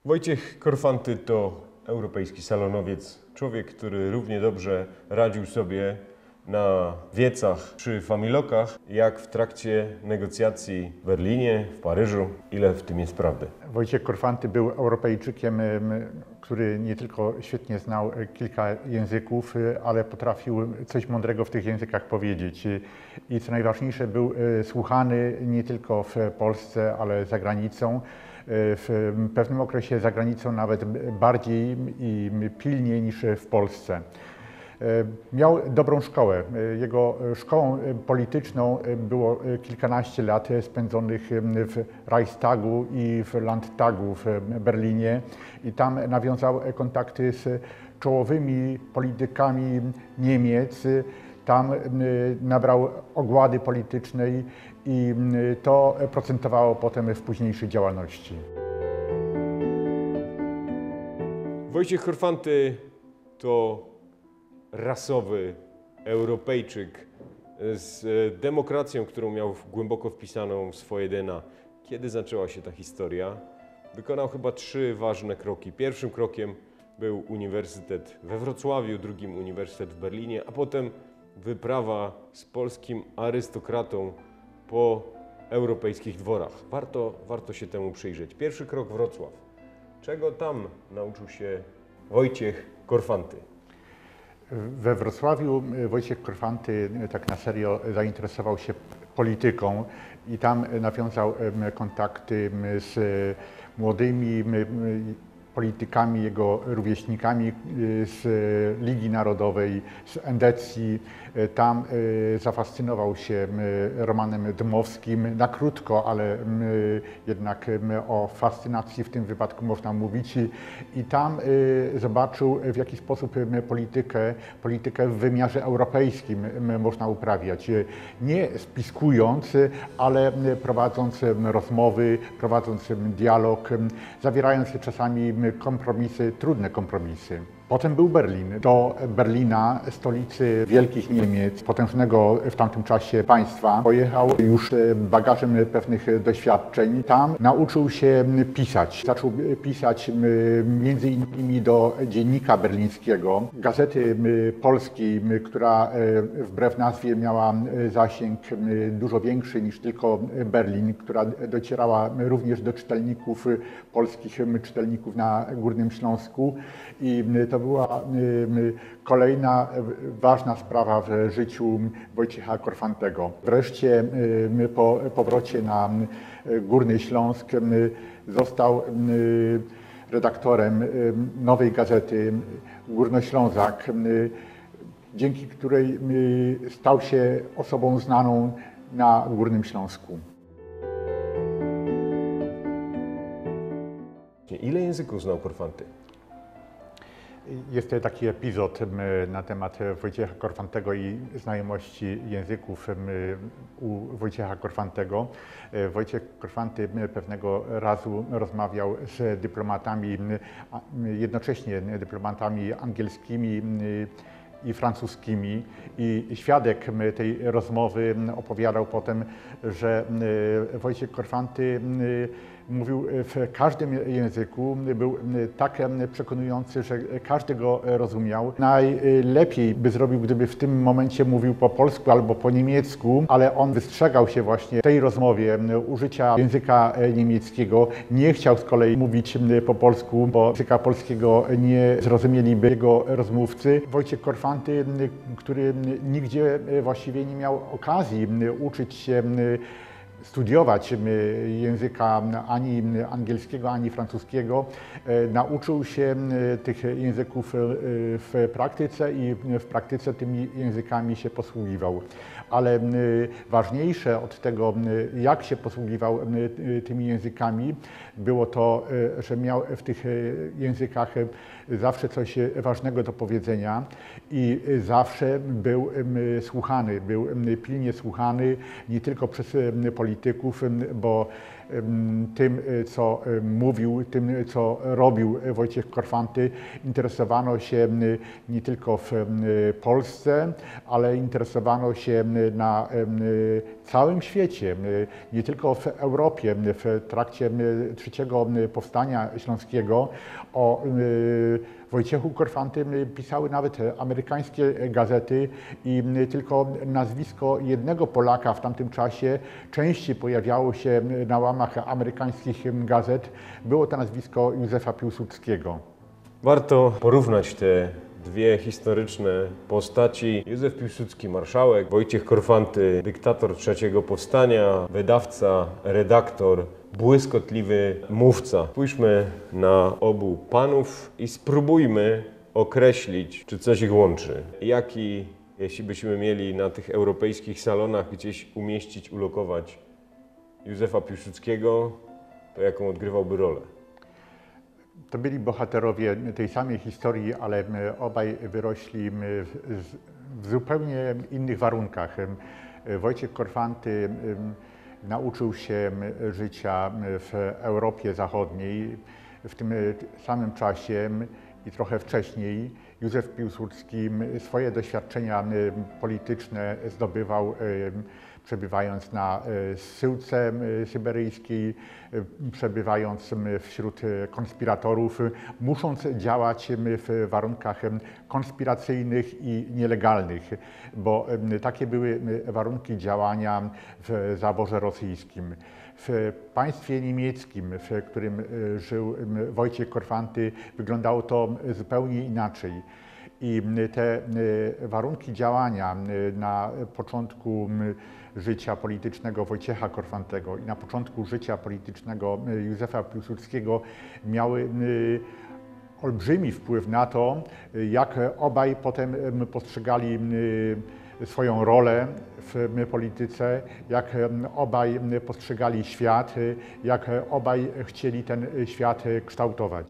Wojciech Korfanty to europejski salonowiec, człowiek, który równie dobrze radził sobie na wiecach czy familokach, jak w trakcie negocjacji w Berlinie, w Paryżu. Ile w tym jest prawdy? Wojciech Korfanty był Europejczykiem, który nie tylko świetnie znał kilka języków, ale potrafił coś mądrego w tych językach powiedzieć. I co najważniejsze, był słuchany nie tylko w Polsce, ale za granicą. W pewnym okresie za granicą nawet bardziej i pilniej niż w Polsce. Miał dobrą szkołę. Jego szkołą polityczną było kilkanaście lat spędzonych w Reichstagu i w Landtagu w Berlinie i tam nawiązał kontakty z czołowymi politykami Niemiec. Tam nabrał ogłady politycznej i to procentowało potem w późniejszej działalności. Wojciech Korfanty to rasowy Europejczyk z demokracją, którą miał głęboko wpisaną w swoje DNA. Kiedy zaczęła się ta historia? Wykonał chyba 3 ważne kroki. Pierwszym krokiem był uniwersytet we Wrocławiu, drugim uniwersytet w Berlinie, a potem wyprawa z polskim arystokratą po europejskich dworach. Warto się temu przyjrzeć. Pierwszy krok Wrocław. Czego tam nauczył się Wojciech Korfanty? We Wrocławiu Wojciech Korfanty tak na serio zainteresował się polityką i tam nawiązał kontakty z młodymi politykami, jego rówieśnikami z Ligi Narodowej, z Endecji. Tam zafascynował się Romanem Dmowskim. Na krótko, ale jednak o fascynacji w tym wypadku można mówić. I tam zobaczył, w jaki sposób politykę w wymiarze europejskim można uprawiać. Nie spiskując, ale prowadząc rozmowy, prowadząc dialog, zawierając czasami kompromisy, trudne kompromisy. Potem był Berlin. Do Berlina, stolicy wielkich Niemiec, potężnego w tamtym czasie państwa, pojechał już bagażem pewnych doświadczeń. Tam nauczył się pisać. Zaczął pisać między innymi do Dziennika Berlińskiego, gazety polskiej, która wbrew nazwie miała zasięg dużo większy niż tylko Berlin, która docierała również do czytelników polskich, czytelników na Górnym Śląsku. I to była kolejna ważna sprawa w życiu Wojciecha Korfantego. Wreszcie po powrocie na Górny Śląsk został redaktorem nowej gazety Górnoślązak, dzięki której stał się osobą znaną na Górnym Śląsku. Ile języków znał Korfanty? Jest taki epizod na temat Wojciecha Korfantego i znajomości języków u Wojciecha Korfantego. Wojciech Korfanty pewnego razu rozmawiał z dyplomatami, jednocześnie dyplomatami angielskimi i francuskimi, i świadek tej rozmowy opowiadał potem, że Wojciech Korfanty mówił w każdym języku, był tak przekonujący, że każdy go rozumiał. Najlepiej by zrobił, gdyby w tym momencie mówił po polsku albo po niemiecku, ale on wystrzegał się właśnie w tej rozmowie użycia języka niemieckiego. Nie chciał z kolei mówić po polsku, bo języka polskiego nie zrozumieliby jego rozmówcy. Wojciech Korfanty, który nigdzie właściwie nie miał okazji uczyć się studiować języka ani angielskiego, ani francuskiego, nauczył się tych języków w praktyce i w praktyce tymi językami się posługiwał. Ale ważniejsze od tego, jak się posługiwał tymi językami, było to, że miał w tych językach zawsze coś ważnego do powiedzenia i zawsze był słuchany, był pilnie słuchany nie tylko przez polityków, bo tym, co mówił, tym, co robił Wojciech Korfanty, interesowano się nie tylko w Polsce, ale interesowano się na całym świecie, nie tylko w Europie. W trakcie trzeciego powstania śląskiego o Wojciechu Korfantym pisały nawet amerykańskie gazety i tylko nazwisko jednego Polaka w tamtym czasie częściej pojawiało się na łamach amerykańskich gazet. Było to nazwisko Józefa Piłsudskiego. Warto porównać te dwie historyczne postaci. Józef Piłsudski, marszałek, Wojciech Korfanty, dyktator trzeciego powstania, wydawca, redaktor, błyskotliwy mówca. Spójrzmy na obu panów i spróbujmy określić, czy coś ich łączy. Jaki, jeśli byśmy mieli na tych europejskich salonach gdzieś umieścić, ulokować Józefa Piłsudskiego, to jaką odgrywałby rolę? To byli bohaterowie tej samej historii, ale obaj wyrośli w zupełnie innych warunkach. Wojciech Korfanty nauczył się życia w Europie Zachodniej w tym samym czasie i trochę wcześniej. Józef Piłsudski swoje doświadczenia polityczne zdobywał przebywając na zsyłce syberyjskiej, przebywając wśród konspiratorów, musząc działać w warunkach konspiracyjnych i nielegalnych, bo takie były warunki działania w zaborze rosyjskim. W państwie niemieckim, w którym żył Wojciech Korfanty, wyglądało to zupełnie inaczej. I te warunki działania na początku życia politycznego Wojciecha Korfantego i na początku życia politycznego Józefa Piłsudskiego miały olbrzymi wpływ na to, jak obaj potem postrzegali swoją rolę w polityce, jak obaj postrzegali świat, jak obaj chcieli ten świat kształtować.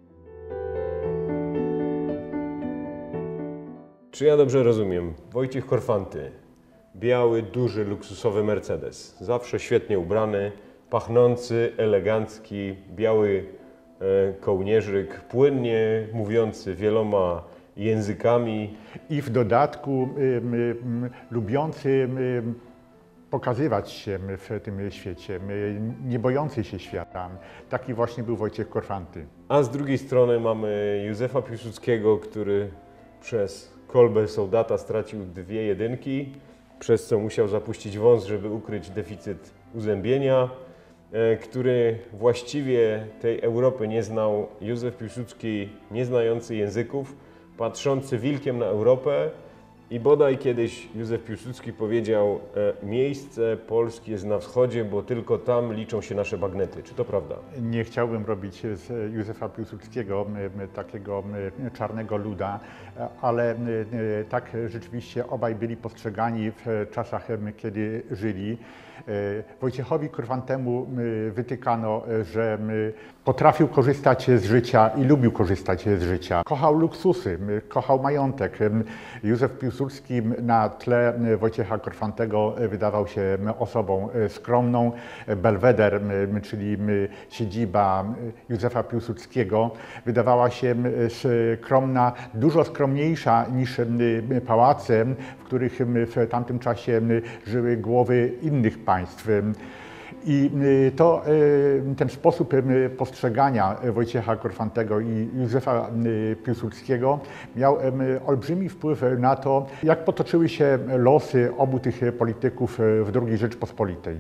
Czy ja dobrze rozumiem? Wojciech Korfanty, biały, duży, luksusowy Mercedes, zawsze świetnie ubrany, pachnący, elegancki, biały kołnierzyk, płynnie mówiący wieloma językami. I w dodatku lubiący pokazywać się w tym świecie, nie bojący się świata. Taki właśnie był Wojciech Korfanty. A z drugiej strony mamy Józefa Piłsudskiego, który przez kolbę sołdata stracił 2 jedynki, przez co musiał zapuścić wąs, żeby ukryć deficyt uzębienia, który właściwie tej Europy nie znał. Józef Piłsudski, nie znający języków, patrzący wilkiem na Europę, i bodaj kiedyś Józef Piłsudski powiedział: miejsce Polski jest na wschodzie, bo tylko tam liczą się nasze bagnety. Czy to prawda? Nie chciałbym robić z Józefa Piłsudskiego takiego czarnego luda, ale tak rzeczywiście obaj byli postrzegani w czasach, kiedy żyli. Wojciechowi Korfantemu wytykano, że potrafił korzystać z życia i lubił korzystać z życia. Kochał luksusy, kochał majątek. Józef Piłsudski na tle Wojciecha Korfantego wydawał się osobą skromną. Belweder, czyli siedziba Józefa Piłsudskiego, wydawała się skromna, dużo skromniejsza niż pałace, w których w tamtym czasie żyły głowy innych państw. I ten sposób postrzegania Wojciecha Korfantego i Józefa Piłsudskiego miał olbrzymi wpływ na to, jak potoczyły się losy obu tych polityków w II Rzeczpospolitej.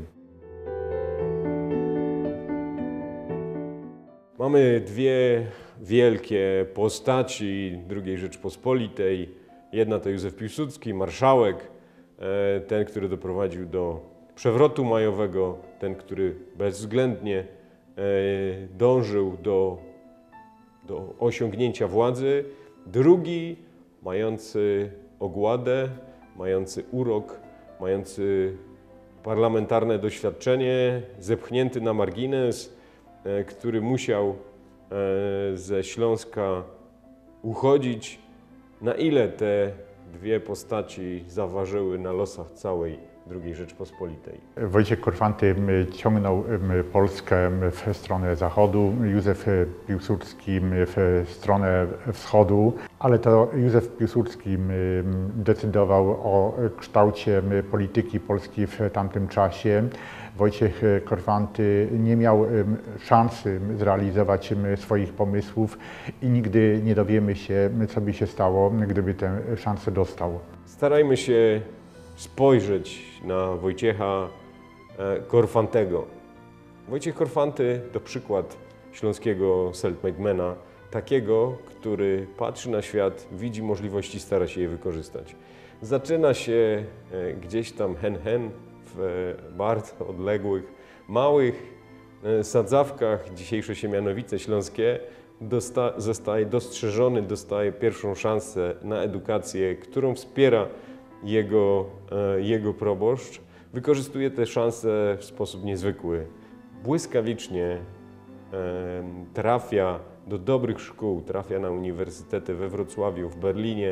Mamy 2 wielkie postaci II Rzeczpospolitej. Jedna to Józef Piłsudski, marszałek, ten, który doprowadził do przewrotu majowego, ten, który bezwzględnie dążył do osiągnięcia władzy. Drugi, mający ogładę, mający urok, mający parlamentarne doświadczenie, zepchnięty na margines, który musiał ze Śląska uchodzić. Na ile te 2 postaci zaważyły na losach całej II Rzeczpospolitej. Wojciech Korfanty ciągnął Polskę w stronę zachodu, Józef Piłsudski w stronę wschodu, ale to Józef Piłsudski decydował o kształcie polityki Polski w tamtym czasie. Wojciech Korfanty nie miał szansy zrealizować swoich pomysłów i nigdy nie dowiemy się, co by się stało, gdyby tę szansę dostał. Starajmy się spojrzeć na Wojciecha Korfantego. Wojciech Korfanty to przykład śląskiego self-made-mana, takiego, który patrzy na świat, widzi możliwości, stara się je wykorzystać. Zaczyna się gdzieś tam hen w bardzo odległych, małych sadzawkach, dzisiejsze Siemianowice śląskie, zostaje dostrzeżony, dostaje pierwszą szansę na edukację, którą wspiera jego proboszcz. Wykorzystuje tę szansę w sposób niezwykły. Błyskawicznie trafia do dobrych szkół, trafia na uniwersytety we Wrocławiu, w Berlinie.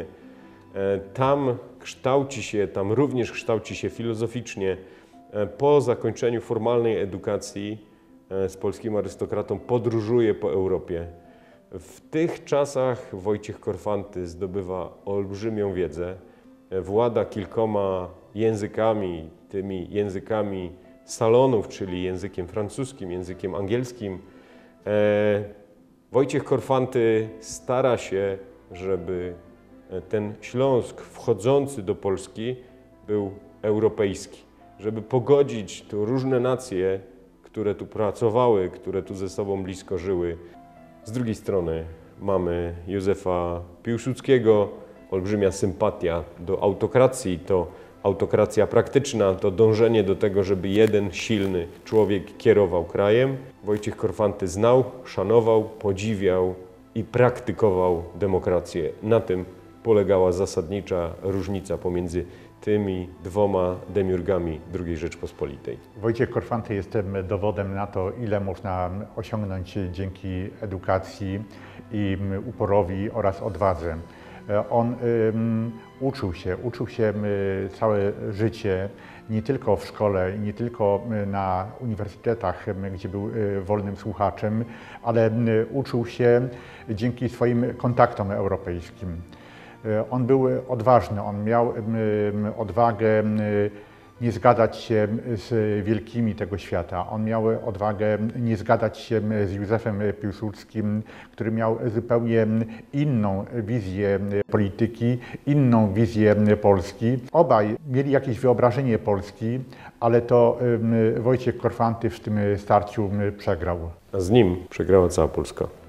Tam również kształci się filozoficznie. Po zakończeniu formalnej edukacji z polskim arystokratą podróżuje po Europie. W tych czasach Wojciech Korfanty zdobywa olbrzymią wiedzę, włada kilkoma językami, tymi językami salonów, czyli językiem francuskim, językiem angielskim. Wojciech Korfanty stara się, żeby ten Śląsk wchodzący do Polski był europejski, żeby pogodzić tu różne nacje, które tu pracowały, które tu ze sobą blisko żyły. Z drugiej strony mamy Józefa Piłsudskiego, olbrzymia sympatia do autokracji, to autokracja praktyczna, to dążenie do tego, żeby jeden silny człowiek kierował krajem. Wojciech Korfanty znał, szanował, podziwiał i praktykował demokrację. Na tym polegała zasadnicza różnica pomiędzy tymi dwoma demiurgami II Rzeczpospolitej. Wojciech Korfanty jest dowodem na to, ile można osiągnąć dzięki edukacji i uporowi oraz odwadze. On uczył się całe życie, nie tylko w szkole, nie tylko na uniwersytetach, gdzie był wolnym słuchaczem, ale uczył się dzięki swoim kontaktom europejskim. On był odważny, on miał odwagę nie zgadzać się z wielkimi tego świata. On miał odwagę nie zgadzać się z Józefem Piłsudskim, który miał zupełnie inną wizję polityki, inną wizję Polski. Obaj mieli jakieś wyobrażenie Polski, ale to Wojciech Korfanty w tym starciu przegrał. A z nim przegrała cała Polska.